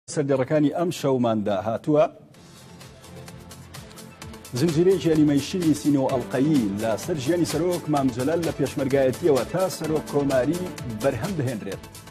سەردەڕەکانی ئەم شەوماندا هاتووە زنجیرەی ژیانیمەی شینی سینەوە ئەڵقەیی لە سەر ژیانی سەرۆک مام جەلال لە پێشمەرگایەتیەوە تا سەرۆک کۆماری بەرهەم بهێنرێت.